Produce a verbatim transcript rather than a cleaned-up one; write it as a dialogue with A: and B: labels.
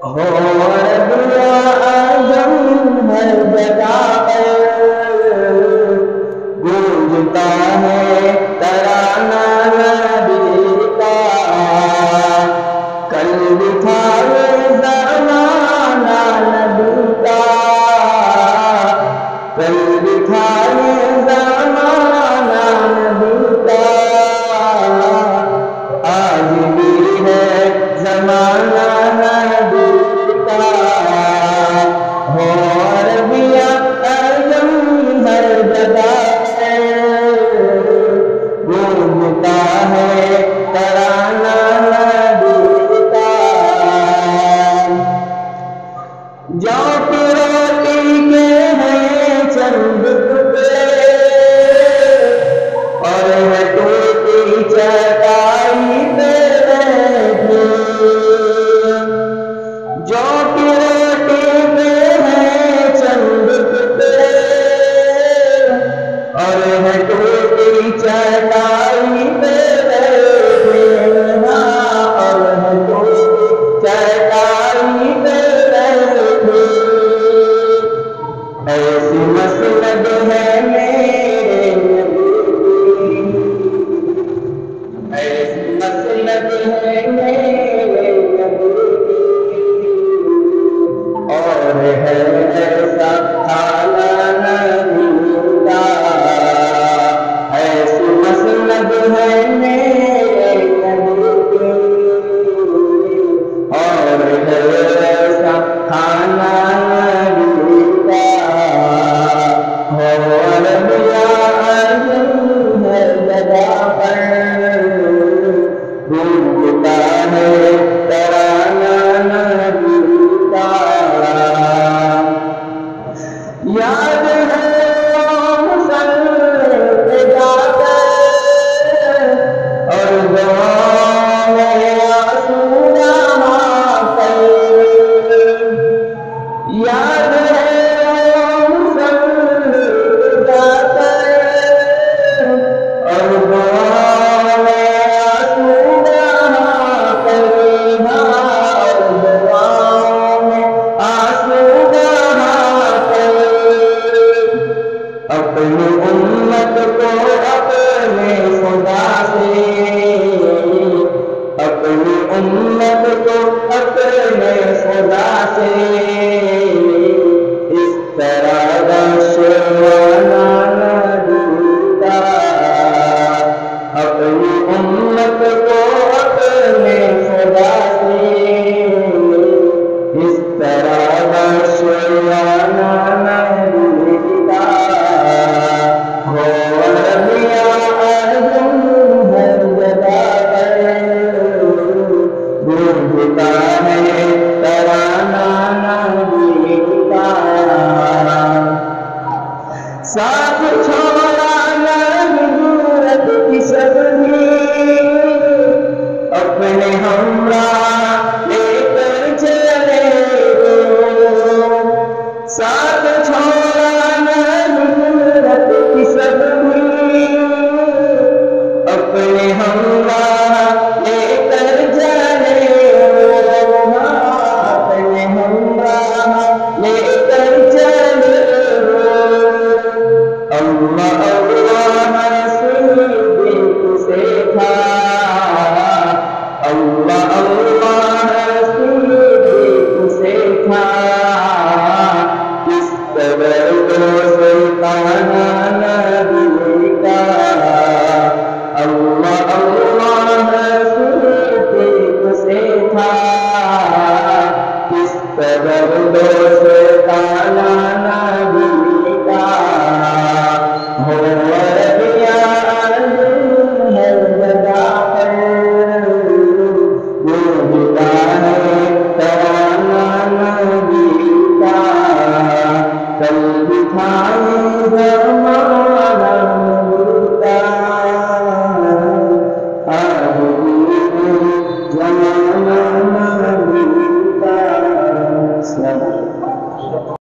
A: ہو ربیہ اعظم ہر جگہ پر گونجتا ہے ترانہ نبی کا، کل بھی تھا یہ زمانہ نبی کا، کل بھی تھا یہ زمانہ نبی کا، آج بھی ہے زمانہ نبی کا، ہو ربیہ اعظم ہر جگہ گونجتا ہے ترانہ نبی کا، جو روٹی کے ہیں چند ٹکڑے اور ہے ٹوٹی چٹائی پہ بیٹھے، جو روٹی کے ہیں چند ٹکڑے اور ہے ٹوٹی چٹائی پہ بیٹھے، اور ہے ٹوٹی چٹائی پہ بیٹھے، ایسی مسند ہے میرے نبی کی، ایسی مسند ہے میرے نبی کی، اور ہے ایسا حالہ نبی کا، ایسی مسند ہے میرے نبی کی، اور ہے ایسا حالہ نبی کا، ہو ربیہ اعظم ہر جگہ پر گونجتا ہے ترانہ نبی کا، یاد ہے مسلم پہ جا کر اور دعاؤں میں آنسو جما کر، یاد ہے مسلم پہ جا کر اور دعاؤں میں آنسو جما کر، اور دعاؤں میں آنسو جما کر، اپنی امت کو اپنے خدا سے، اپنی امت کو اپنے خدا سے اس طرح کا شروانہ نبی کا، اپنی امت کو اپنے خدا سے اس طرح کا شروانہ نبی کا، ہو ربیہ اعظم ہر جگہ پر گونجتا ہے ترانہ نبی کا، ساتھ چھوڑا نبوت کی سبزی اپنے ہمراہ لے کر چلے گئے، ساتھ چھوڑا نبوت کی سبزی اپنے ہمراہ لے کر چلے گئے، اپنے ہمراہ لے کر چلے گئے، اللہ اللہ صدیق سے تھا، اللہ اللہ صدیق سے تھا، کس قدر کو سلطانہ نبی کا، اللہ اللہ صدیق سے تھا، کس قدر کو سلطانہ نبی کا، ہو ربیہ اعظم ہر جگہ پر گونجتا ہے ترانہ نبی کا، کل بھی تھا یہ